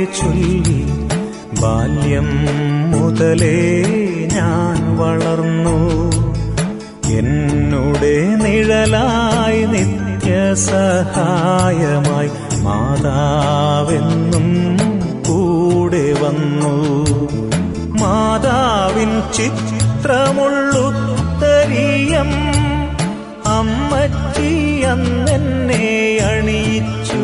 ചൊല്ലി ബാല്യം മുതലേ ഞാൻ വളർന്നു. എന്നുടെ നിഴലായി നിത്യസഹായമായി മാതാവെന്നും കൂടെ വന്നു. മാതാവിൻ ചിത്രമുള്ളുത്തരീയം അമ്മച്ചി അന്നെന്നെ അണിയിച്ചു.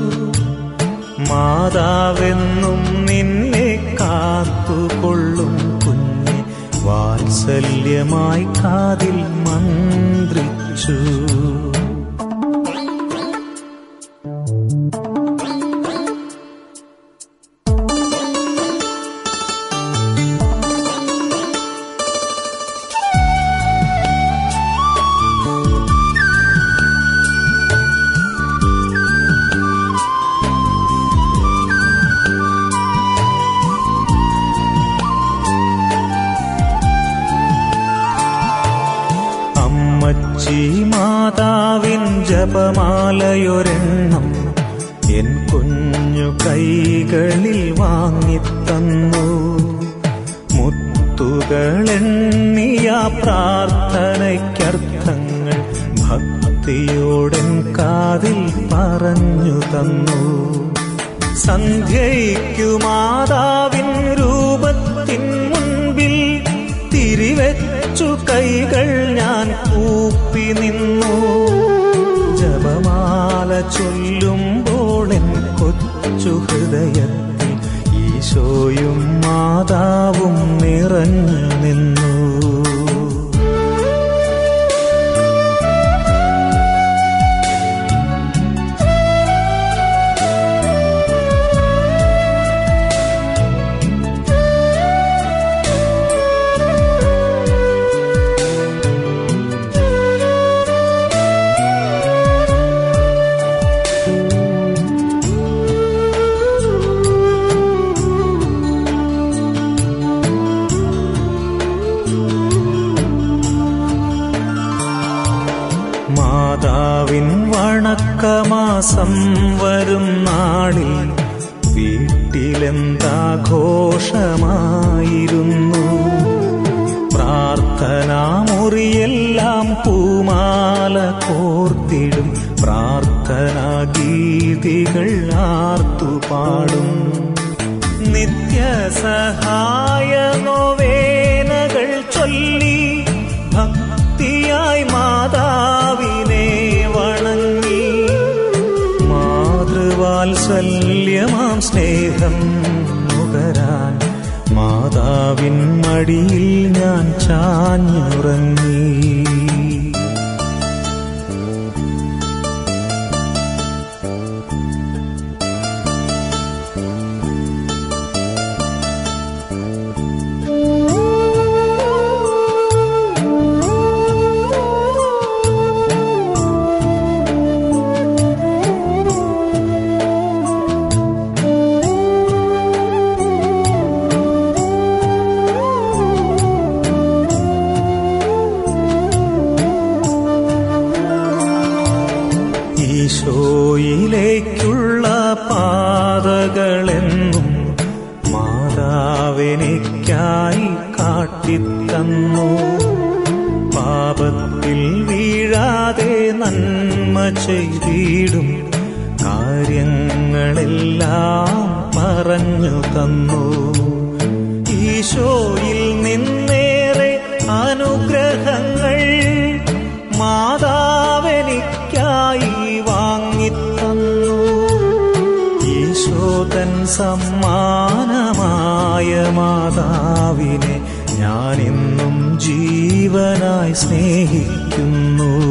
മാതാവെന്നും നിന്നെ കാത്തുകൊള്ളും കുഞ്ഞെ വാത്സല്യമായി കാതിൽ മന്ത്രിച്ചു. മാതാവിൻ ജപമാലയൊരെണ്ണം എൻ കുഞ്ഞു കൈകളിൽ വാങ്ങിത്തന്നു. മുത്തുകളെണ്ണിയ പ്രാർത്ഥനയ്ക്കർത്ഥങ്ങൾ ഭക്തിയോടൻ കാതിൽ പറഞ്ഞു തന്നു. സന്ധ്യയ്ക്കു മാതാവിൻ രൂപത്തിൻ മുൻപിൽ തിരിവെച്ചു കൈകൾ ഞാൻ കൂപ്പി നിന്നു. ജപമാല ചൊല്ലുമ്പോൾ എൻ കൊച്ചു ഹൃദയത്തിൽ ഈശോയും മാതാവും നിറഞ്ഞു നിന്നു. മാതാവിൻ വണക്കമാസം വരും നാളിൽ വീട്ടിലെന്താഘോഷമായിരുന്നു. പ്രാർത്ഥനാമുറിയെല്ലാം പൂമാല കോർത്തിടും. പ്രാർത്ഥനാ ഗീതികൾ ആർത്തുപാടും. നിത്യസഹായ നോവേനകൾ ചൊല്ലി ഭക്തിയായി മാതാവിനെ വണങ്ങി. മാതൃവാത്സല്യമാം സ്നേഹം നുകരാൻ മാതാവിൻ മടിയിൽ ഞാൻ ചാഞ്ഞുറങ്ങി. ഈശോയിലേക്കുള്ള പാതകളെന്നും മാതാവെനിക്കായി കാട്ടിത്തന്നു. പാപത്തിൽ വീഴാതെ നന്മ ചെയ്തിടും കാര്യങ്ങളെല്ലാം പറഞ്ഞു തന്നു. ഈശോയിൽ നിന്നേറെ അനുഗ്രഹങ്ങൾ മാതാവെനിക്കായി വാങ്ങിത്തന്നു. ഈശോതൻ സമ്മാനമായ മാതാവിനെ ഞാനിന്നും ജീവനായി സ്നേഹിക്കുന്നു.